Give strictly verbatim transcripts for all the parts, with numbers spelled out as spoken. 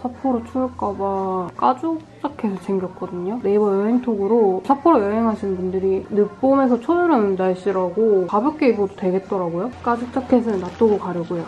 삿포로 추울까봐 가죽 자켓을 챙겼거든요. 네이버 여행톡으로 삿포로 여행하시는 분들이 늦봄에서 초여름 날씨라고 가볍게 입어도 되겠더라고요. 가죽 자켓은 놔두고 가려고요.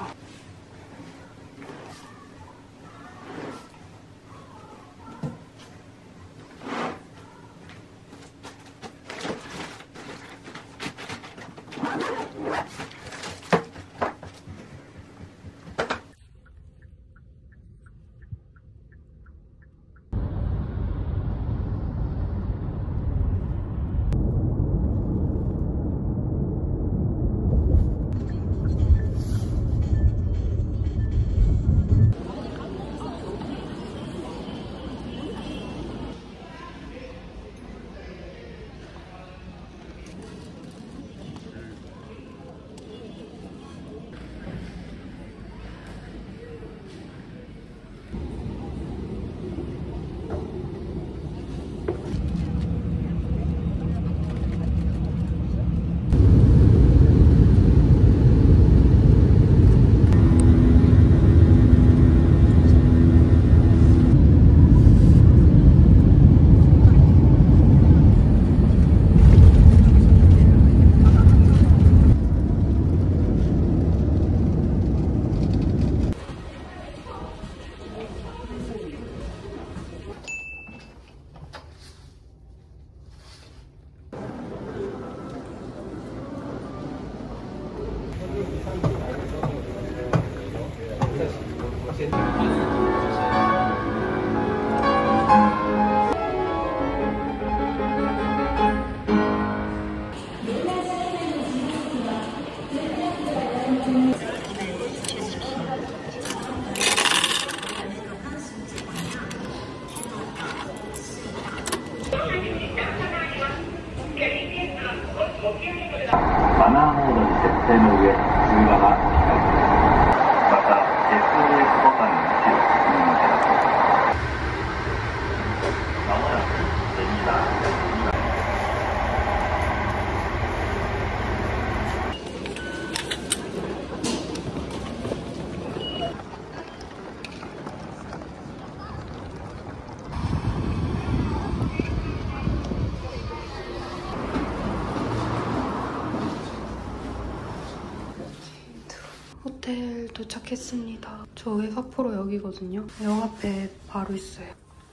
호텔 도착했습니다. 저희 삿포로 역이거든요. 역 앞에 바로 있어요.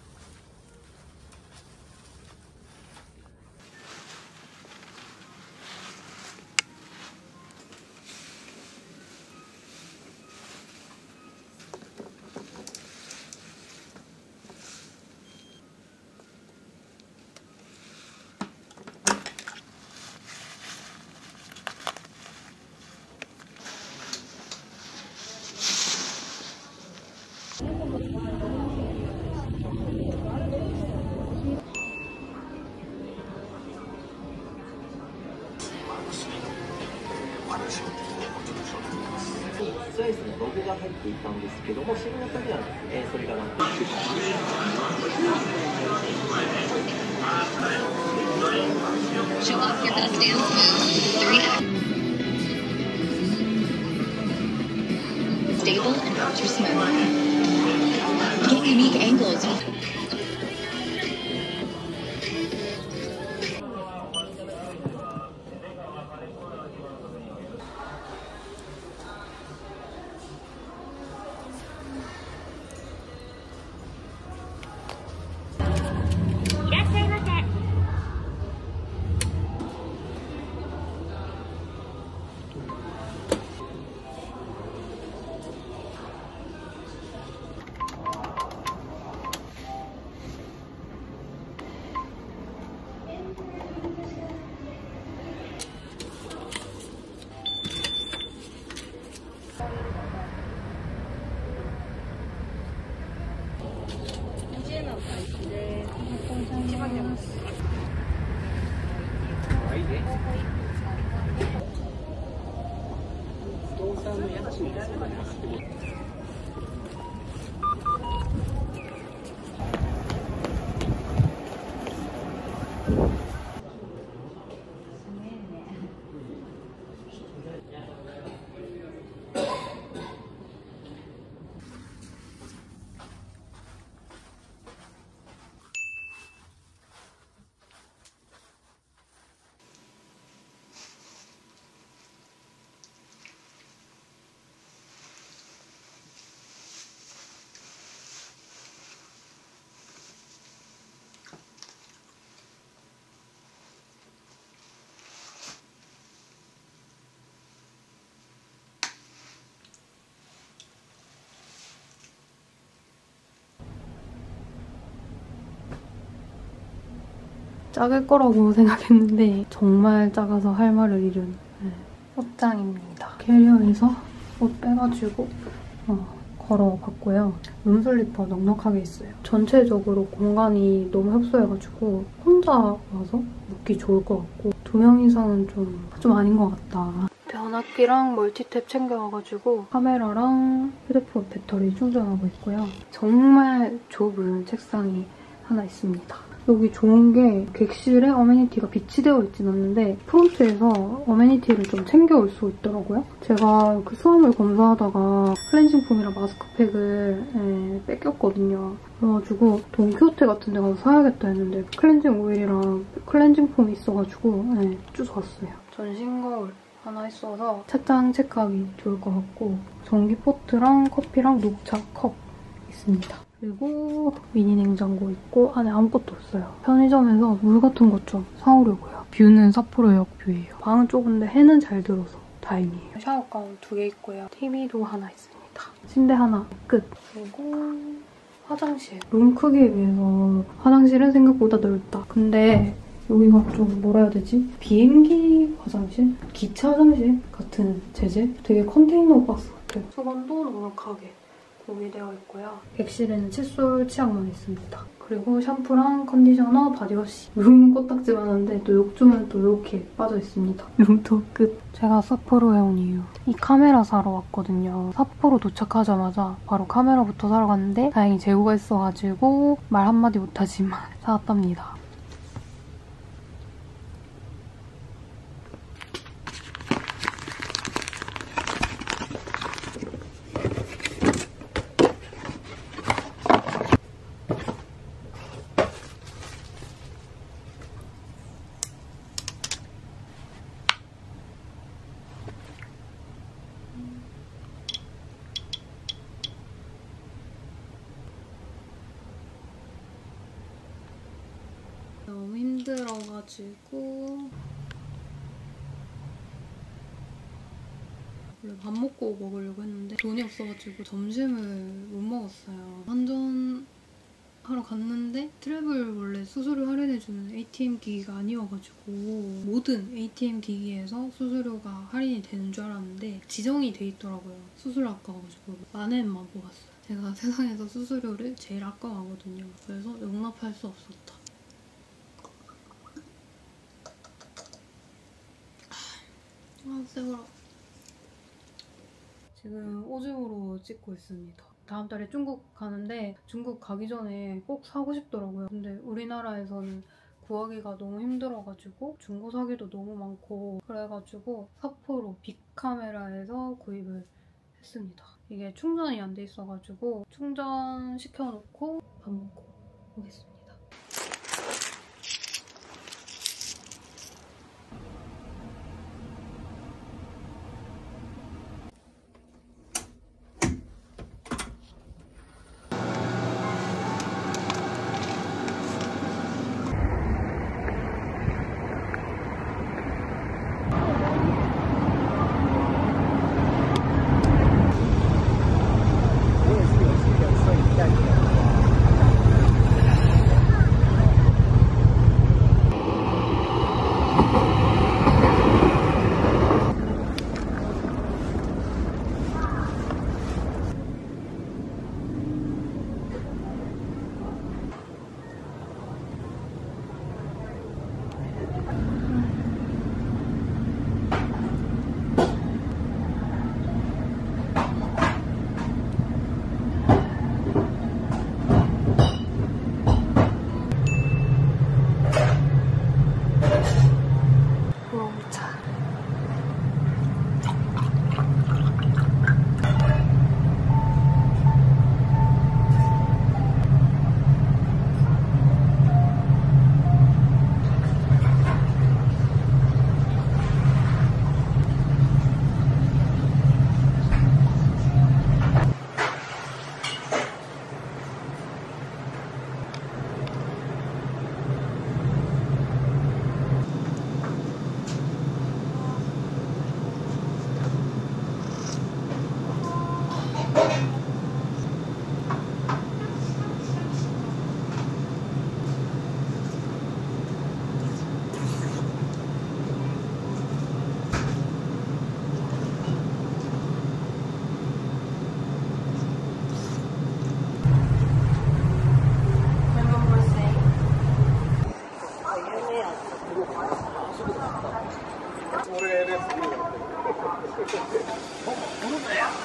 Show off your best dance moves. Three. Stable and ultra smooth. Get unique angles. 작을 거라고 생각했는데 정말 작아서 할 말을 잃은 네. 옷장입니다. 캐리어에서 옷 빼가지고 어, 걸어봤고요. 룸슬리퍼 넉넉하게 있어요. 전체적으로 공간이 너무 협소해가지고 혼자 와서 묵기 좋을 것 같고 두 명 이상은 좀, 좀 아닌 것 같다. 변압기랑 멀티탭 챙겨와가지고 카메라랑 휴대폰 배터리 충전하고 있고요. 정말 좁은 책상이 하나 있습니다. 여기 좋은 게 객실에 어메니티가 비치되어 있진 않는데 프론트에서 어메니티를 좀 챙겨올 수 있더라고요. 제가 그 수화물 검사하다가 클렌징 폼이랑 마스크팩을 예, 뺏겼거든요. 그래가지고 돈키호테 같은 데 가서 사야겠다 했는데 클렌징 오일이랑 클렌징 폼이 있어가지고 예, 주워왔어요. 전신 거울 하나 있어서 책장 체크하기 좋을 것 같고 전기 포트랑 커피랑 녹차 컵 있습니다. 그리고 미니 냉장고 있고 안에 아무것도 없어요. 편의점에서 물 같은 것 좀 사오려고요. 뷰는 삿포로역 뷰예요. 방은 좁은데 해는 잘 들어서 다행이에요. 샤워가운 두 개 있고요. 티비도 하나 있습니다. 침대 하나 끝. 그리고 화장실. 룸 크기에 비해서 화장실은 생각보다 넓다. 근데 여기가 좀 뭐라 해야 되지? 비행기 화장실? 기차 화장실 같은 재질? 되게 컨테이너 박스 같아요. 수건도 넉넉하게 구비되어 있고요. 객실에는 칫솔 치약만 있습니다. 그리고 샴푸랑 컨디셔너, 바디워시. 룸 코딱지만 한데 또 욕조는 또 이렇게 빠져있습니다. 룸투어 끝. 제가 삿포로에 온 이유. 이 카메라 사러 왔거든요. 삿포로 도착하자마자 바로 카메라부터 사러 갔는데 다행히 재고가 있어가지고 말 한마디 못하지만 사왔답니다. 너무 힘들어가지고 원래 밥 먹고 먹으려고 했는데 돈이 없어가지고 점심을 못 먹었어요. 환전하러 갔는데 트래블 원래 수수료 할인해주는 에이티엠 기기가 아니어가지고 모든 에이티엠 기기에서 수수료가 할인이 되는 줄 알았는데 지정이 돼 있더라고요. 수수료 아까워가지고 만 엔만 뽑았어요. 제가 세상에서 수수료를 제일 아까워하거든요. 그래서 용납할 수 없었다. 아, 세워라. 지금 오줌으로 찍고 있습니다. 다음 달에 중국 가는데 중국 가기 전에 꼭 사고 싶더라고요. 근데 우리나라에서는 구하기가 너무 힘들어가지고 중고 사기도 너무 많고 그래가지고 삿포로 빅카메라에서 구입을 했습니다. 이게 충전이 안 돼 있어가지고 충전 시켜놓고 밥 먹고 오겠습니다.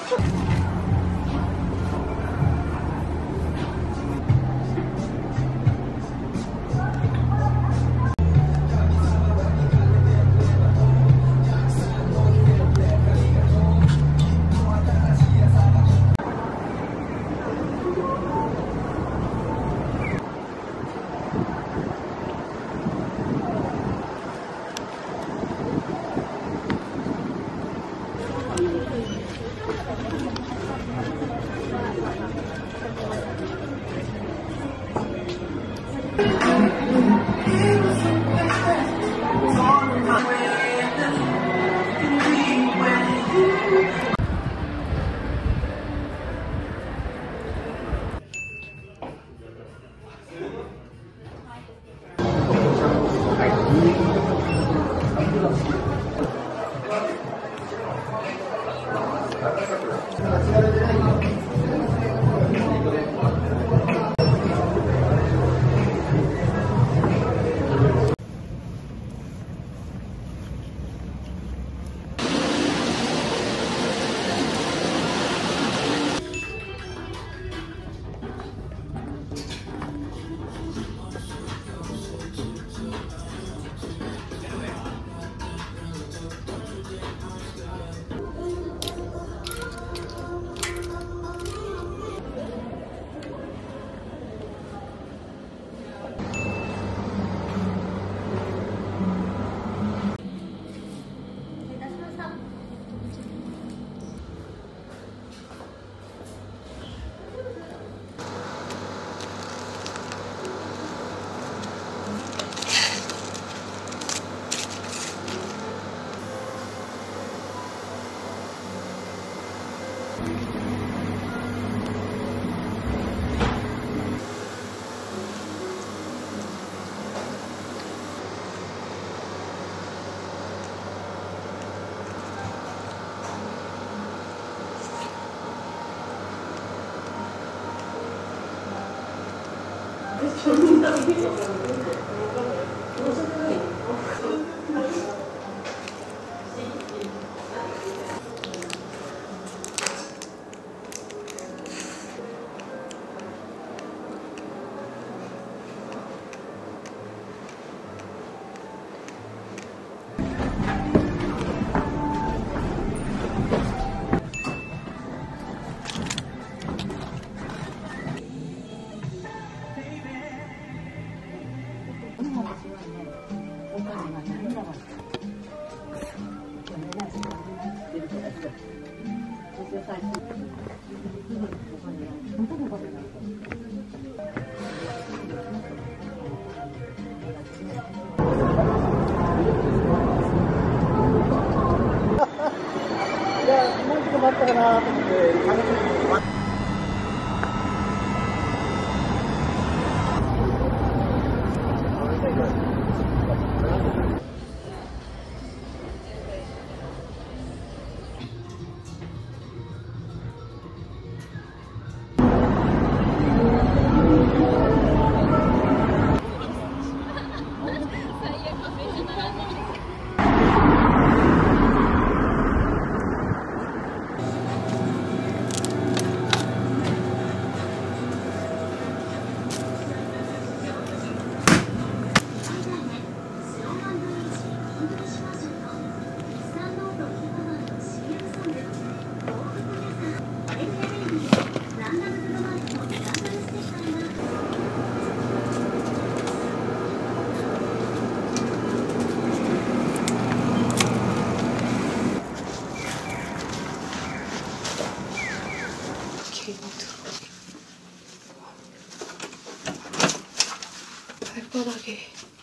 발바닥에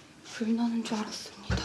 불 나는 줄 알았습니다.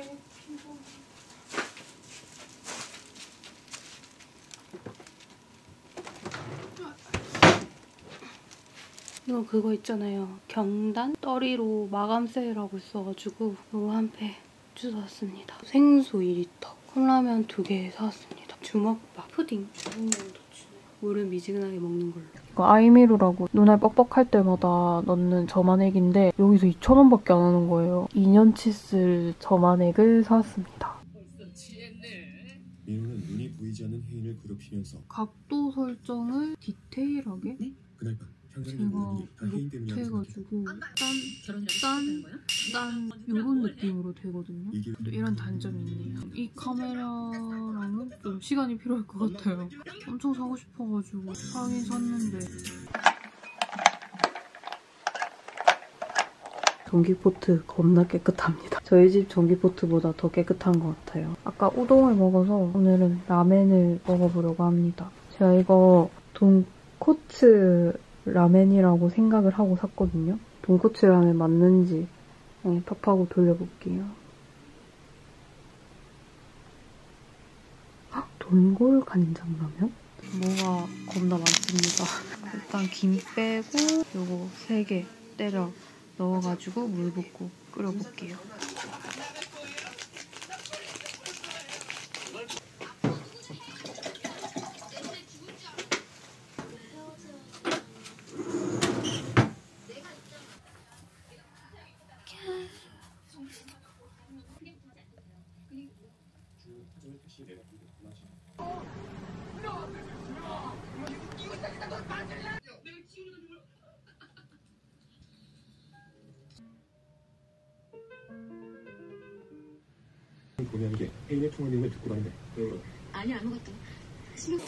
이거 그거 있잖아요. 경단 떠리로 마감 세일하고 있어가지고 이거 한 팩 주워왔습니다. 생수 이 리터, 컵라면 두 개 사왔습니다. 주먹밥, 푸딩, 물은 미지근하게 먹는 걸로. 이거 아이미루라고 눈알 뻑뻑할 때마다 넣는 점안액인데 여기서 이천 원밖에 안 하는 거예요. 이 년치 쓸 점안액을 사왔습니다. 미루는 눈이 부위 보이지 않는 혜인을 괴롭히면서 각도 설정을 디테일하게 네? 그날 밤 현관에 제가 모든 일이 다 혜인 때문이라고 생각했다. 못해가지고 결혼이라도 딴, 시작하는 거야? 딴 이런 느낌으로 되거든요. 이게 또 이런 단점이 있네요. 이 카메라랑은 좀 시간이 필요할 것 같아요. 엄청 사고 싶어가지고 사긴 샀는데 전기포트 겁나 깨끗합니다. 저희 집 전기포트보다 더 깨끗한 것 같아요. 아까 우동을 먹어서 오늘은 라멘을 먹어보려고 합니다. 제가 이거 돈코츠 라멘이라고 생각을 하고 샀거든요. 돈코츠 라멘 맞는지 네, 팝하고 돌려볼게요. 헉, 돈골 간장라면? 뭐가 겁나 많습니다. 일단 김 빼고 요거 세 개 때려 넣어가지고 물 붓고 끓여볼게요. 고민하는 게 혜인의 통화 내용을 듣고 가는데 그 아니 아무것도. 신경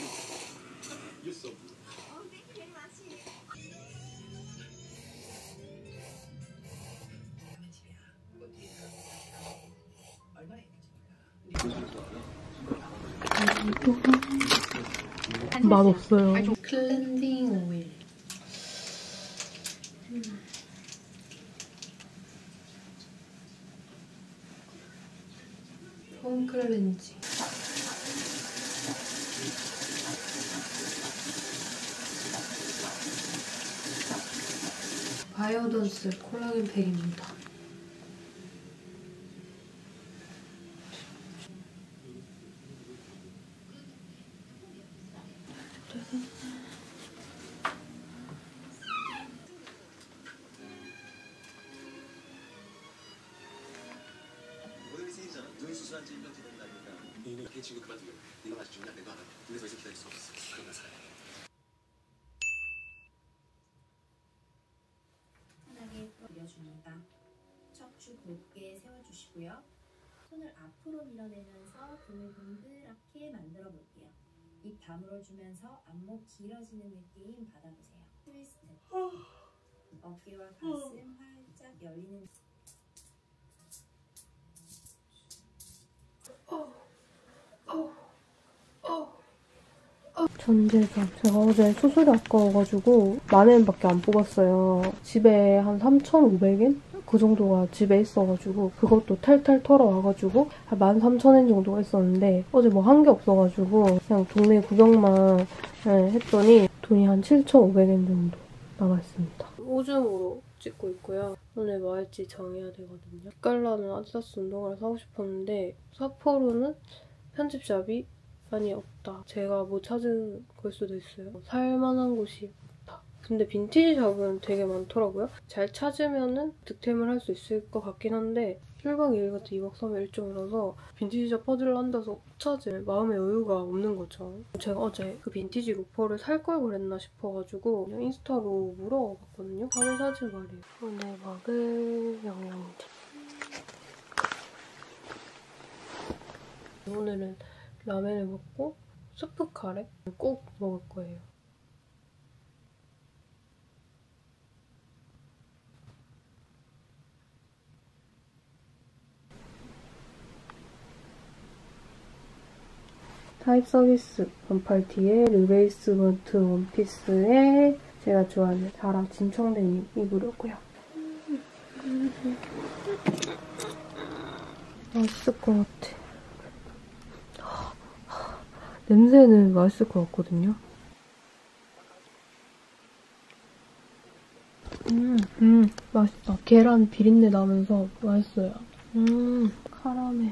맛없어요. 클렌징 오일. 음. 폼 클렌징. 바이오던스 콜라겐 팩입니다. 모형이 생기잖아. 눈 수술한 지 일 년째 된 날이니까 혜인이 걔 친구 그만두면 네가 맛이 좋냐 내가 알아. 근데 더 이상 기다릴 수 없어. 그러면 살아야 해. 편하게 올려줍니다. 척추 곧게 세워주시고요. 손을 앞으로 밀어내면서 등을 동그랗게 만들어 볼게요. 입 다물어주면서 안목 길어지는 느낌 받아보세요. 트위스트. 어깨와 가슴 활짝 열리는 전재산. 제가 어제 수술이 아까워가지고 만 엔밖에 안 뽑았어요. 집에 한 삼천오백 엔? 그 정도가 집에 있어가지고 그것도 탈탈 털어와가지고 한 만 삼천 엔 정도가 있었는데 어제 뭐 한 게 없어가지고 그냥 동네 구경만 네, 했더니 돈이 한 칠천오백 엔 정도 남아있습니다. 오줌으로 찍고 있고요. 오늘 뭐 할지 정해야 되거든요. 빛깔나는 아디다스 운동화를 사고 싶었는데 삿포로는 편집샵이 많이 없다. 제가 못 찾은 걸 수도 있어요. 살만한 곳이 없다. 근데 빈티지 샵은 되게 많더라고요. 잘 찾으면은 득템을 할 수 있을 것 같긴 한데 일 박 이 일 같은 이 박 삼 일 일정이라서 빈티지 샵 퍼즐을 한다서 못 찾을 마음의 여유가 없는 거죠. 제가 어제 그 빈티지 로퍼를 살 걸 그랬나 싶어가지고 그냥 인스타로 물어봤거든요. 다른 사진 말이에요. 오늘 먹을 영양제. 오늘은 라면을 먹고 스프 카레 꼭 먹을 거예요. 타입 서비스 반팔티에 르베이스 번트 원피스에 제가 좋아하는 자라 진청데님 입으려고요. 맛있을 것 같아. 냄새는 맛있을 것 같거든요. 음, 음, 맛있다. 계란 비린내 나면서 맛있어요. 음, 카라멜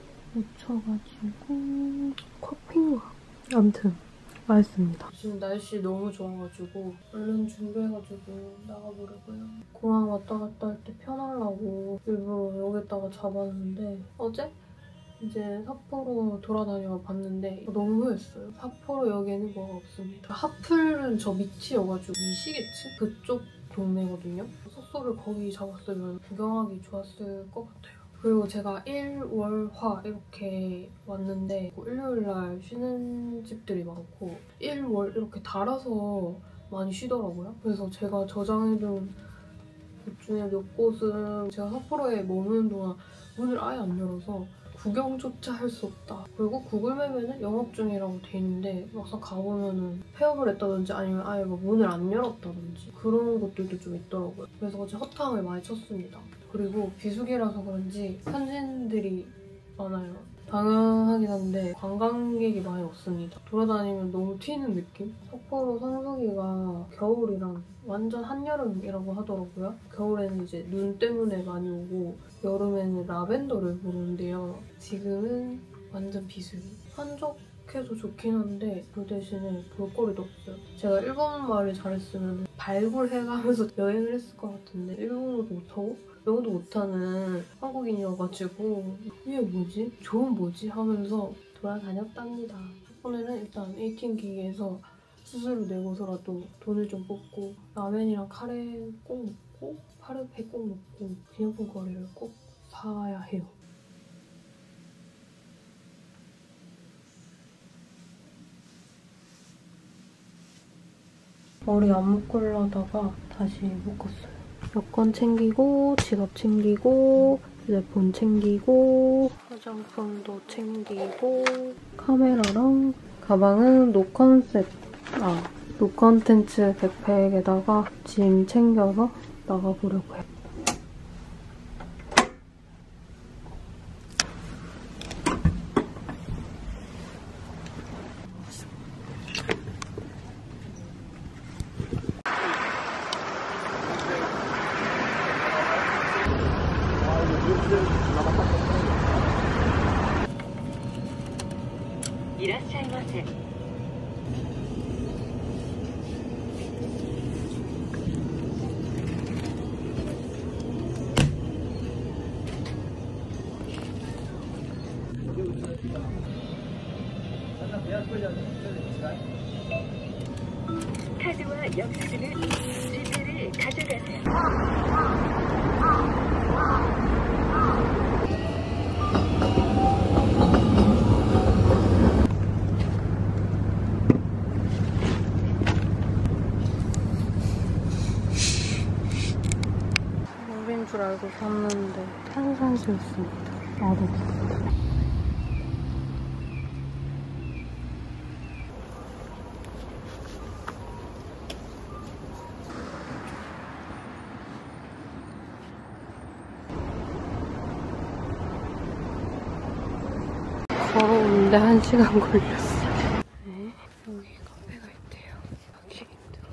묻혀가지고 커피인가? 아무튼 맛있습니다. 지금 날씨 너무 좋아가지고 얼른 준비해가지고 나가보려고요. 공항 왔다 갔다 할 때 편하려고 일부러 여기다가 잡았는데 어제 이제 삿포로 돌아다녀 봤는데 너무 후회했어요. 삿포로역에는 뭐가 없습니다. 하플은 저 밑이어가지고 이시게츠? 그쪽 동네거든요. 숙소를 거기 잡았으면 구경하기 좋았을 것 같아요. 그리고 제가 일, 월, 화 이렇게 왔는데 일요일날 쉬는 집들이 많고 일, 월 이렇게 달아서 많이 쉬더라고요. 그래서 제가 저장해둔 곳 중에 몇 곳은 제가 삿포로에 머무는 동안 문을 아예 안 열어서 구경조차 할 수 없다. 그리고 구글맵에는 영업 중이라고 돼 있는데 막상 가보면은 폐업을 했다든지 아니면 아예 뭐 문을 안 열었다든지 그런 곳들도 좀 있더라고요. 그래서 어제 허탕을 많이 쳤습니다. 그리고 비수기라서 그런지 현지인들이 많아요. 당연하긴 한데 관광객이 많이 없습니다. 돌아다니면 너무 튀는 느낌? 삿포로 성수기가 겨울이랑 완전 한여름이라고 하더라고요. 겨울에는 이제 눈 때문에 많이 오고 여름에는 라벤더를 보는데요. 지금은 완전 비수기. 한적해서 좋긴 한데 그 대신에 볼거리도 없어요. 제가 일본말을 잘했으면 발굴해가면서 여행을 했을 것 같은데 일본어도 못하고 영어도 못하는 한국인이어가지고 이게 뭐지? 좋은 뭐지? 하면서 돌아다녔답니다. 이번에는 일단 에이티엠 기기에서 수수료 내고서라도 돈을 좀 뽑고 라멘이랑 카레 꼭 먹고 파르페 꼭 먹고 기념품 거리를 꼭 사야 해요. 머리 안 묶으려다가 다시 묶었어요. 여권 챙기고 지갑 챙기고 휴대폰 챙기고 화장품도 챙기고 카메라랑 가방은 노컨셉 아 노컨텐츠 백팩에다가 짐 챙겨서 나가보려고 해요. 이라샤이마세. 카드와 영수증은 지폐를 가져가세요. 물인 줄 알고 샀는데 탄산수였습니다. 맛없어. 걸어오는데 한 시간 걸렸어. 네, 여기 카페가 있대요. 가기 힘들어.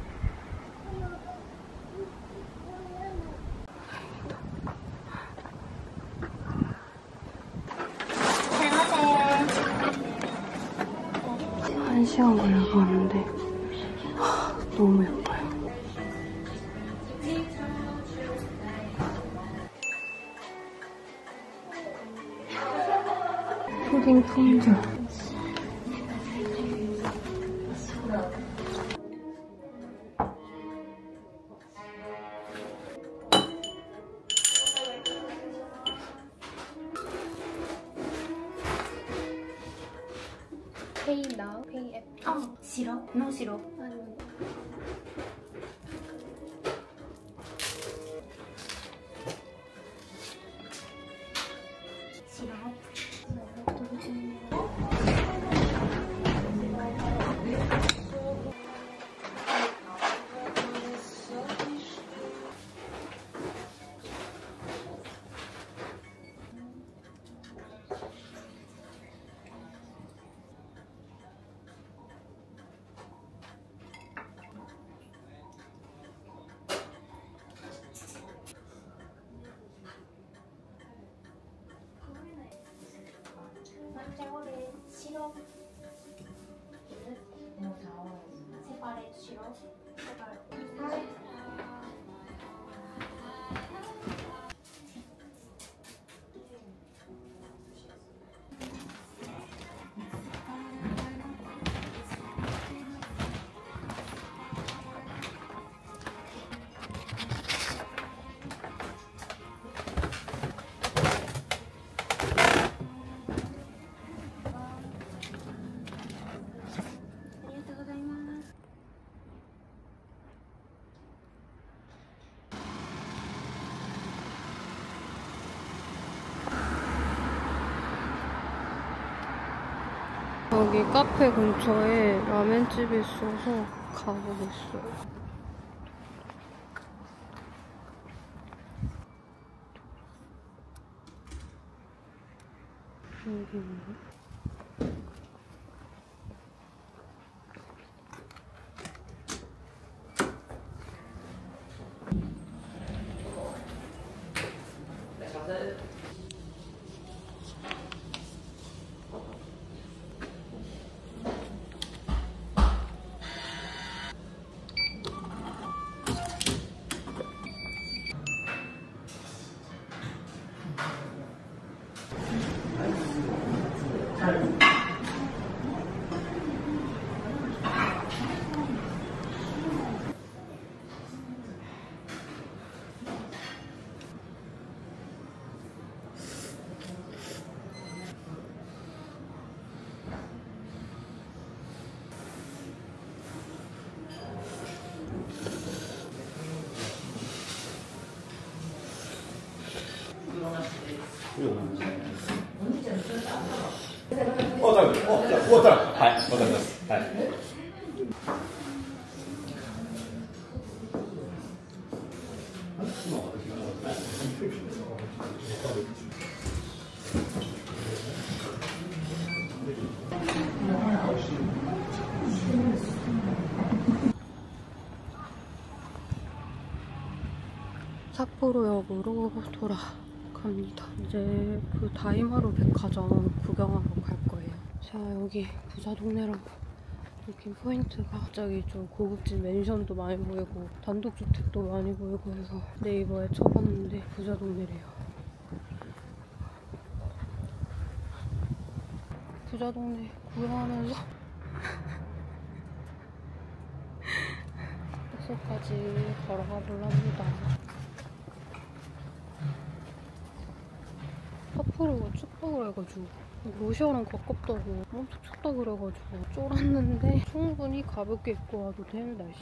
한 시간 걸려서 왔는데 하, 너무 예뻐요. 푸딩 품절. 페이 나우? 페이 앱? 어, 싫어? 너 싫어? 아니면 싫어? 남자거래 싫어? 세발에 싫어? 세발 여기 카페 근처에 라멘집이 있어서 가보겠어요. 여기 있네. 삿포로역으로 돌아갑니다. 이제 그 다이마루 백화점 구경하러 갈 거예요. 제가 여기 부자 동네라고 느낀 포인트가 갑자기 좀 고급진 맨션도 많이 보이고 단독주택도 많이 보이고 해서 네이버에 쳐봤는데 부자 동네래요. 부자 동네 구경하면서 숙소까지 걸어가 볼랍니다. 삿포로가 춥다 그래가지고 러시아랑 가깝다고 엄청 춥다 그래가지고 쫄았는데 충분히 가볍게 입고 와도 되는 날씨.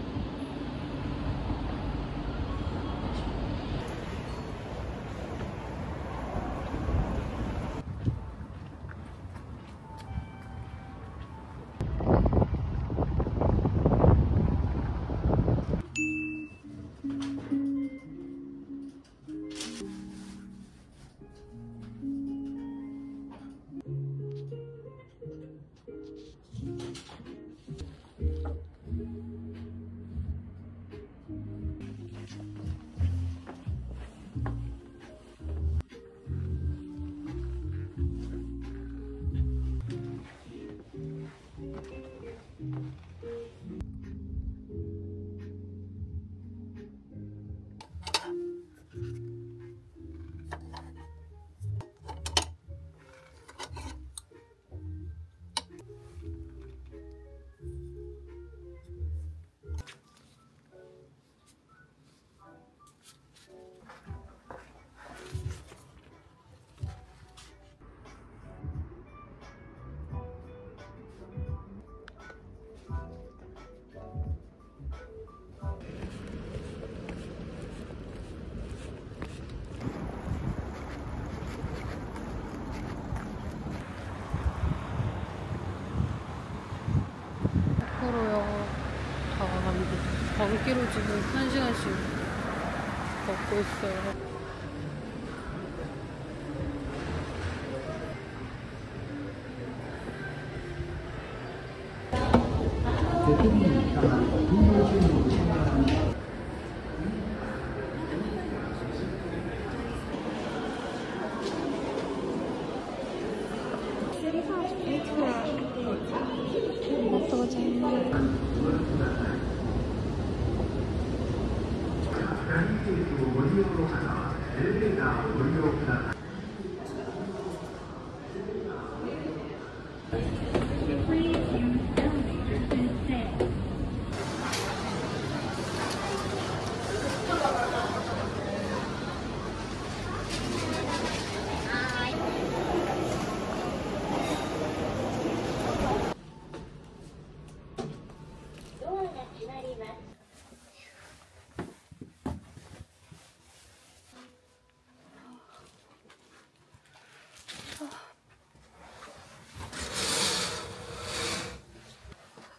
밤기로 지금 한 시간씩 걷고 있어요.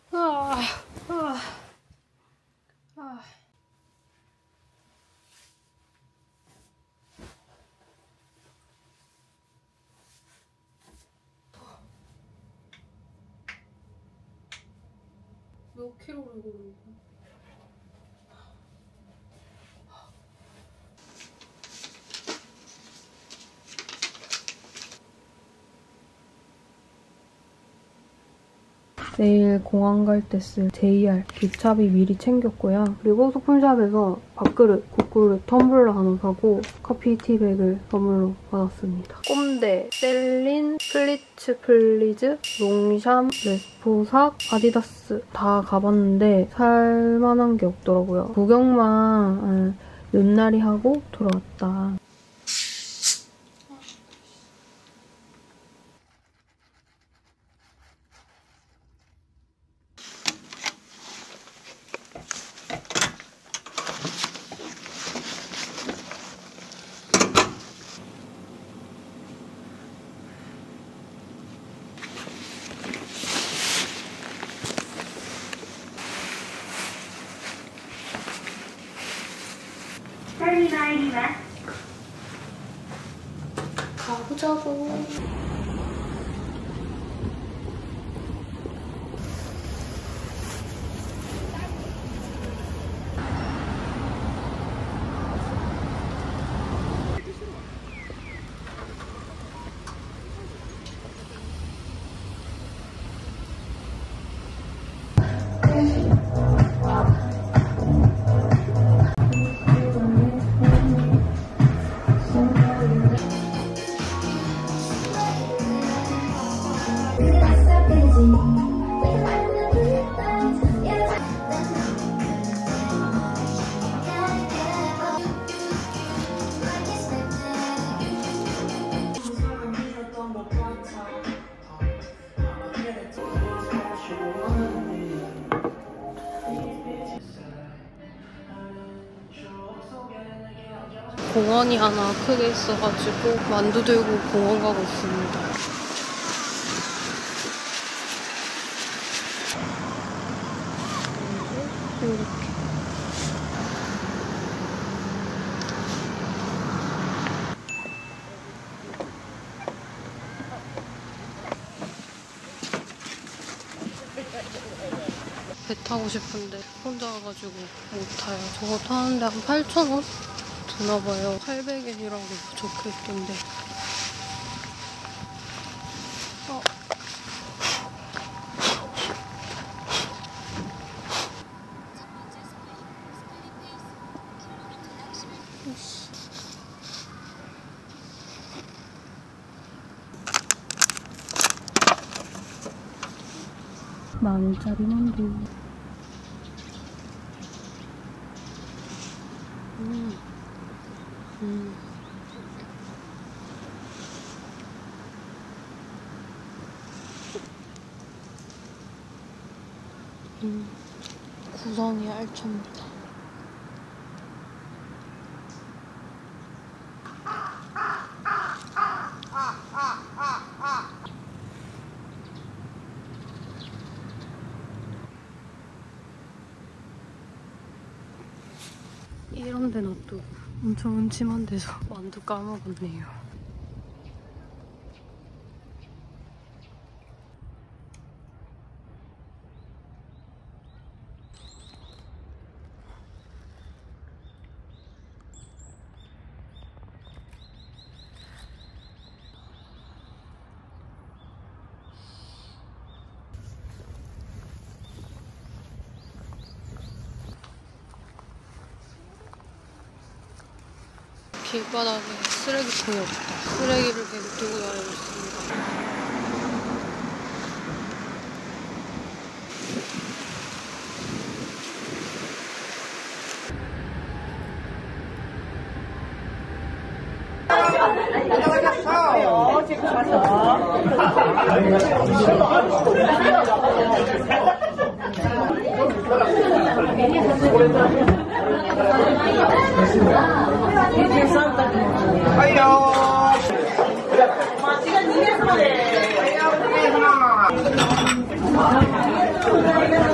아, 아, 아. 몇 킬로를 먹는 거야? 내일 공항 갈 때 쓸 제이알 기차비 미리 챙겼고요. 그리고 소품샵에서 밥그릇, 국그릇, 텀블러 하나 사고 커피 티백을 선물로 받았습니다. 꼼데, 셀린, 플리츠 플리즈, 롱샴, 레스포삭, 아디다스 다 가봤는데 살만한 게 없더라고요. 구경만 윷놀이 하고 돌아왔다. 가보자고. 공원이 하나 크게 있어가지고 만두 들고 공원 가고 있습니다. 이렇게. 배 타고 싶은데 혼자 와가지고 못 타요. 저거 타는데 한 팔천 원? 드나봐요. 팔백 엔이라고 적혀있던데. 어. 만 원짜리 만두. 음. 음. 음. 구성이 알찹니다. 이런 데 놔두고 엄청 음침한 데서 만두 까먹었네요. 길바닥에 쓰레기통이 없다. 쓰레기를 계속 두고 다니고 있습니다. 아이요.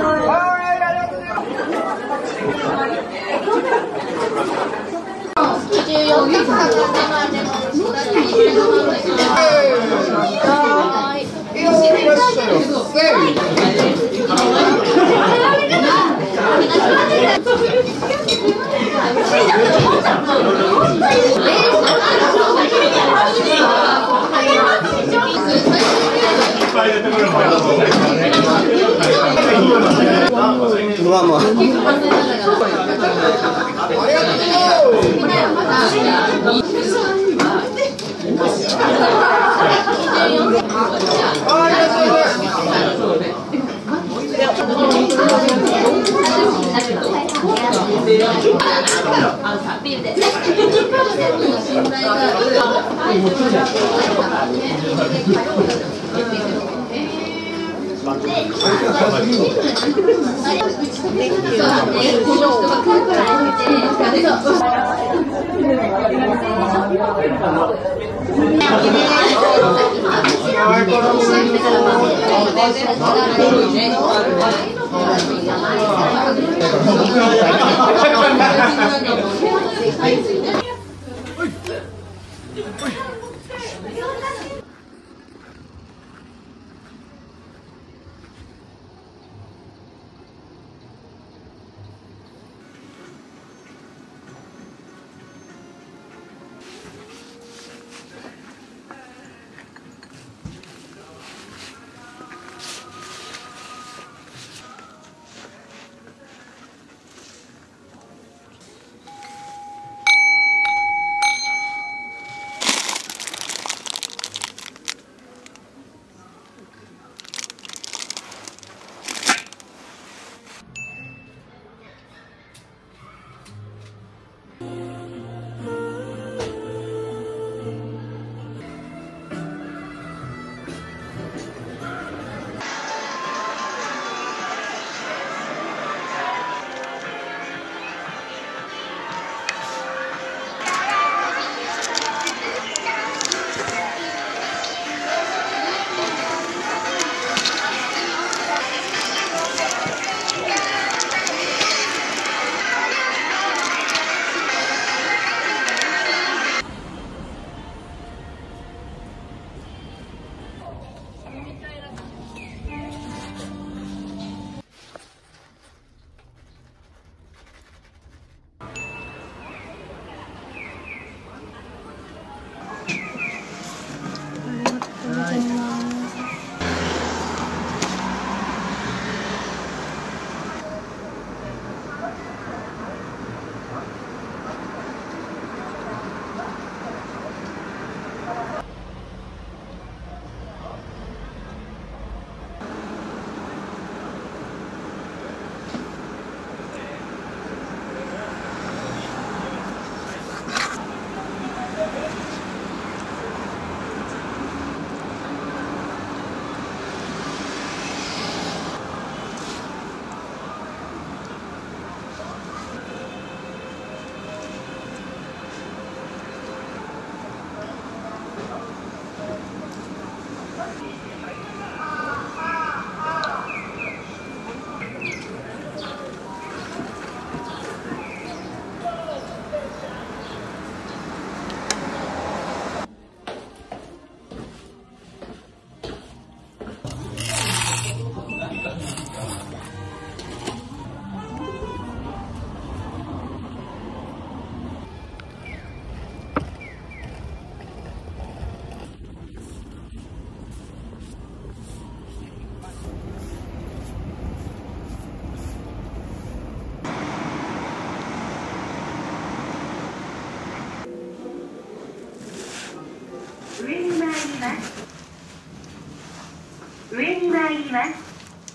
上に参ります。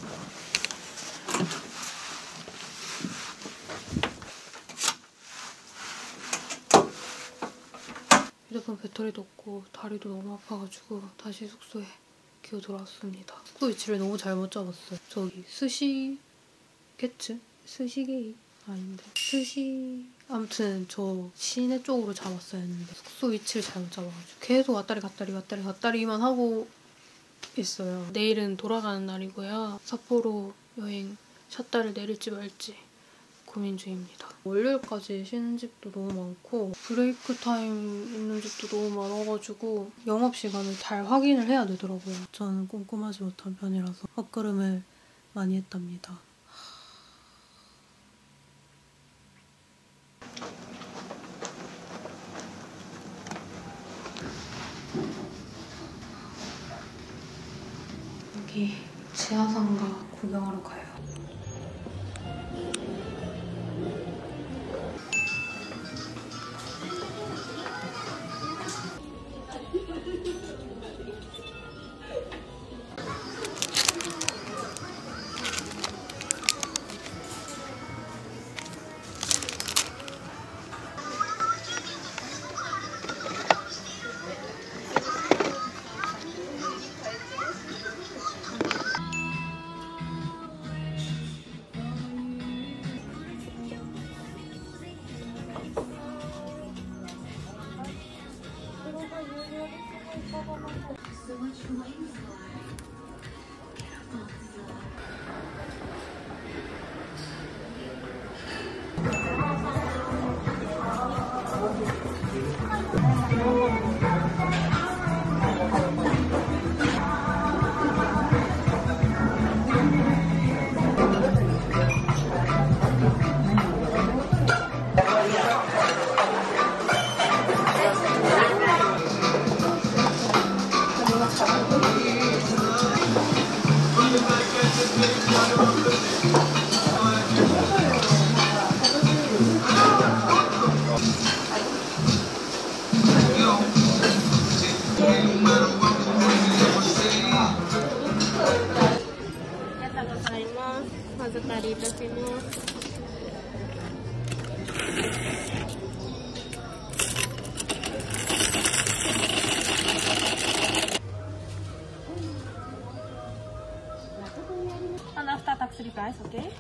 휴대폰 배터리도 없고 다리도 너무 아파가지고 다시 숙소에 기어 돌아왔습니다. 숙소 위치를 너무 잘못 잡았어요. 저기 스시게츠? 스시게이? 아닌데 스시... 아무튼 저 시내 쪽으로 잡았어야 했는데 숙소 위치를 잘못 잡아가지고 계속 왔다리 갔다리 왔다리 갔다리만 하고 있어요. 내일은 돌아가는 날이고요. 삿포로 여행 샷다를 내릴지 말지 고민 중입니다. 월요일까지 쉬는 집도 너무 많고 브레이크 타임 있는 집도 너무 많아가지고 영업시간을 잘 확인을 해야 되더라고요. 저는 꼼꼼하지 못한 편이라서 헛걸음을 많이 했답니다. 여기 지하상가 구경하러 가요. Okay?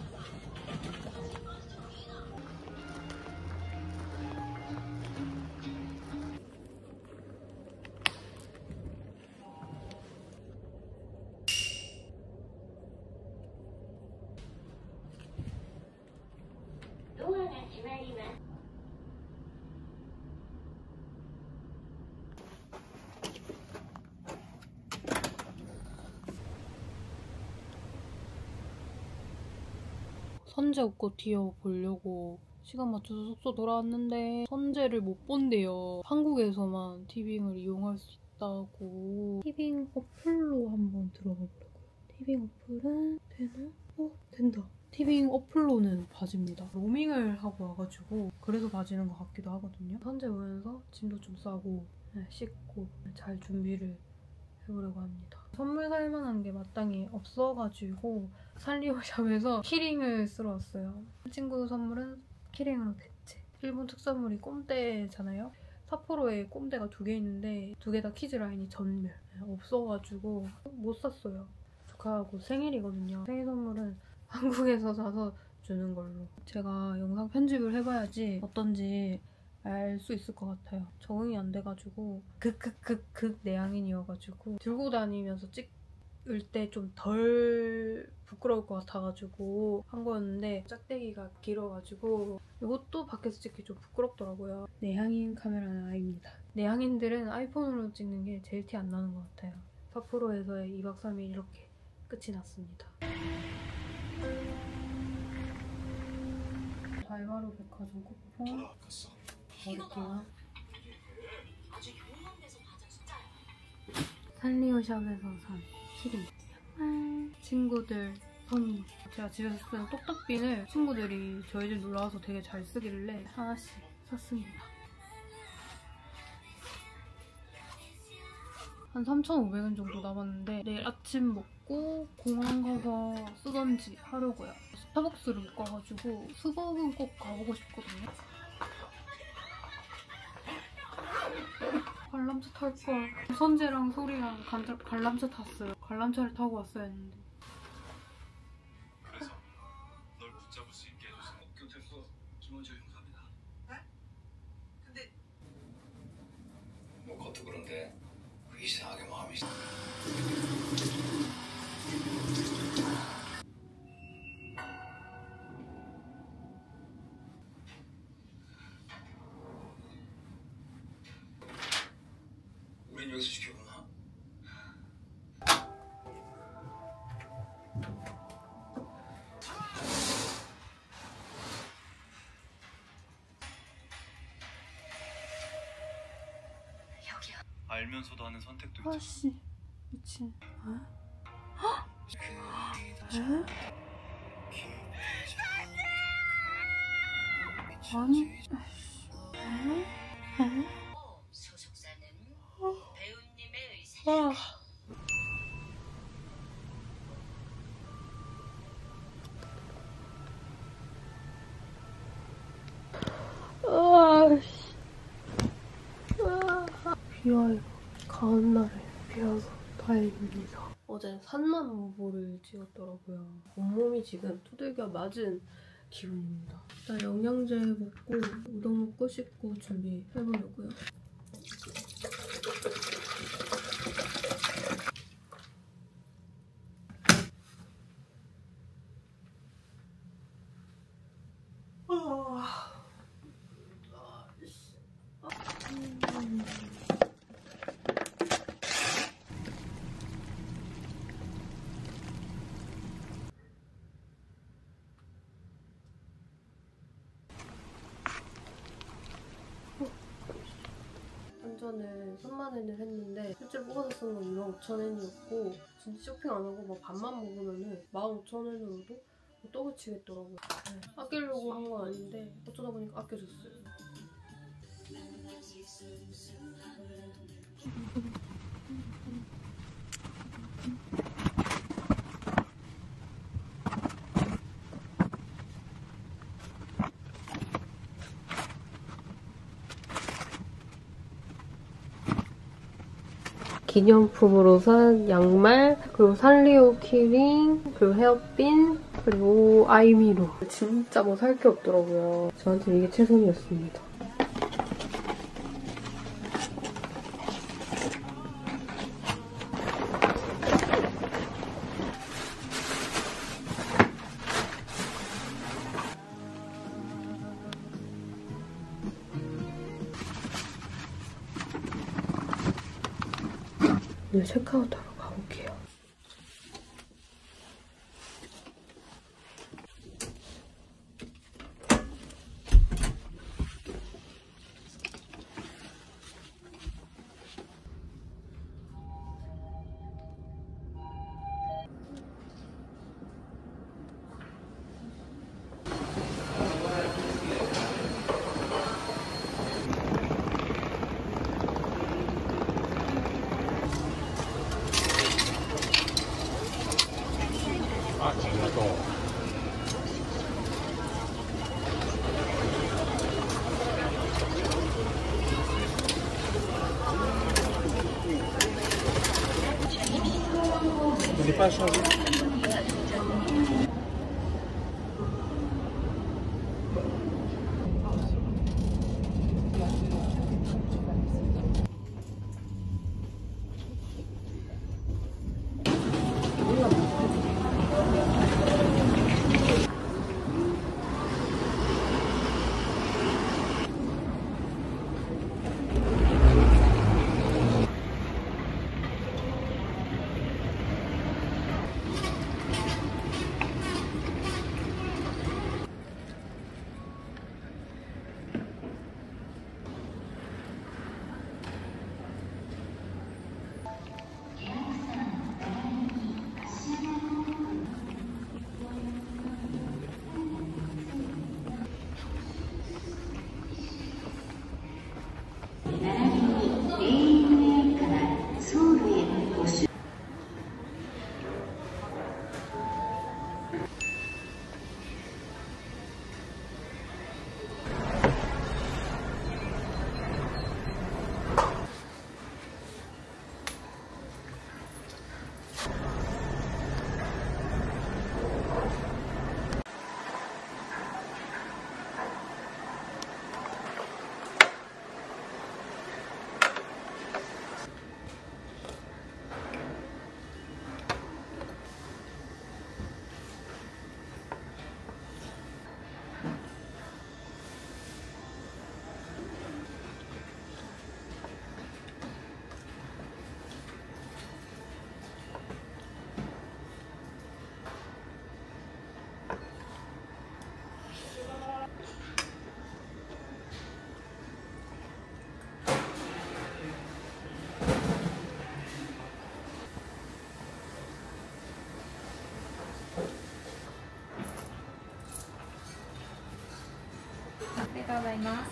선재 옷고 티어 보려고 시간 맞춰서 숙소 돌아왔는데 선재를 못 본대요. 한국에서만 티빙을 이용할 수 있다고. 티빙 어플로 한번 들어가 보려고요. 티빙 어플은 되나? 어? 된다. 티빙 어플로는 봐집니다. 로밍을 하고 와가지고 그래서 봐지는 것 같기도 하거든요. 선재 보면서 짐도 좀 싸고 네, 씻고 잘 준비를 해보려고 합니다. 선물 살만한 게 마땅히 없어가지고 산리오샵에서 키링을 쓰러 왔어요. 친구 선물은 키링으로 대체. 일본 특산물이 꼼떼잖아요. 삿포로에 꼼떼가 두 개 있는데 두 개 다 키즈라인이 전멸. 없어가지고 못 샀어요. 조카하고 생일이거든요. 생일 선물은 한국에서 사서 주는 걸로. 제가 영상 편집을 해봐야지 어떤지 알 수 있을 것 같아요. 적응이 안 돼가지고 극극극극 내향인이어가지고 들고 다니면서 찍을 때 좀 덜 부끄러울 것 같아가지고 한 거였는데 짝대기가 길어가지고 이것도 밖에서 찍기 좀 부끄럽더라고요. 내향인 카메라는 아닙니다. 내향인들은 아이폰으로 찍는 게 제일 티 안 나는 것 같아요. 삿포로에서의 이박 삼일 이렇게 끝이 났습니다. 다이마루 백화점 쿠폰 어딨구나. 산리오샵에서 산 키링. 친구들 선물. 제가 집에서 쓰는 똑딱빈을 친구들이 저희 집 놀러와서 되게 잘 쓰길래 하나씩 샀습니다. 한 삼천오백 원 정도 남았는데 내일 아침 먹고 공항 가서 쓰던지 하려고요. 스타벅스를 못 가가지고 수박은 꼭 가보고 싶거든요. 관람차 탈걸. 선재랑 소리랑 간, 관람차 탔어요. 관람차를 타고 왔어야 했는데. 그래서 널 붙잡을 수 있게 해줘서 경찰서 김원주 형사입니다. 네? 근데 뭐 그것도 그런데 이상하게 마음이 여기서 지켜보나? 여기야. 알면서도 하는 선택도 있잖아. 아씨 미친. 어? 에? 아니. 에? 에? 소속사는 배우님의 의사. 아씨. 비와요. 가은 날에 비와서 다행입니다. 어제 산만보를 찍었더라고요. 온몸이 지금 두들겨 맞은 기분입니다. 일단 영양제 먹고 우동 먹고 씻고 준비해보려고요. 음. 완전은 삼만 엔을 했는데 실제 뽑아서 쓴 건 이만 오천 엔이었고 진짜 쇼핑 안 하고 막 밥만 먹으면은 만 오천 엔으로도 떡을 치겠더라고요. 네. 아끼려고 한 건 아닌데 어쩌다 보니까 아껴졌어요. 기념품으로 산 양말, 그리고 산리오 키링, 그리고 헤어핀, 그리고 아이미로. 진짜 뭐 살 게 없더라고요. 저한테 이게 최선이었습니다. 오늘 체크아웃하러 가볼게요. n'est pas changé. りがとうございます。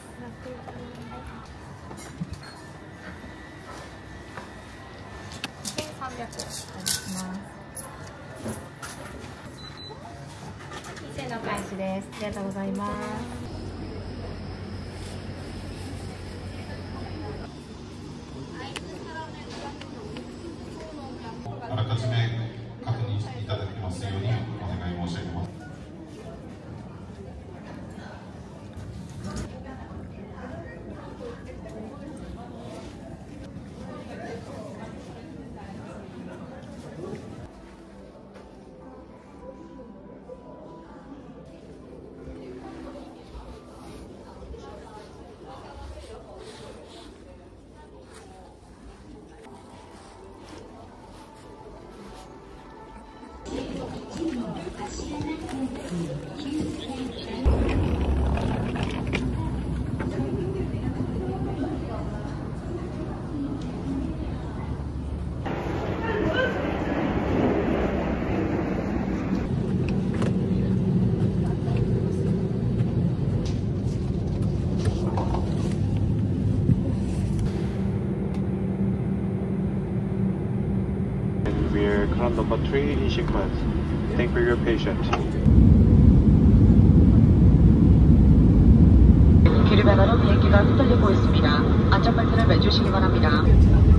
せんさんびゃくお願いします。店の開始です。ありがとうございます。 あらかじめ確認していただきますようにお願い申し上げます。 We're car number three in sequence. Thank you for your patience. 길 배너로 비행기가 휘날리고 있습니다. 안전벨트를 매주시기 바랍니다.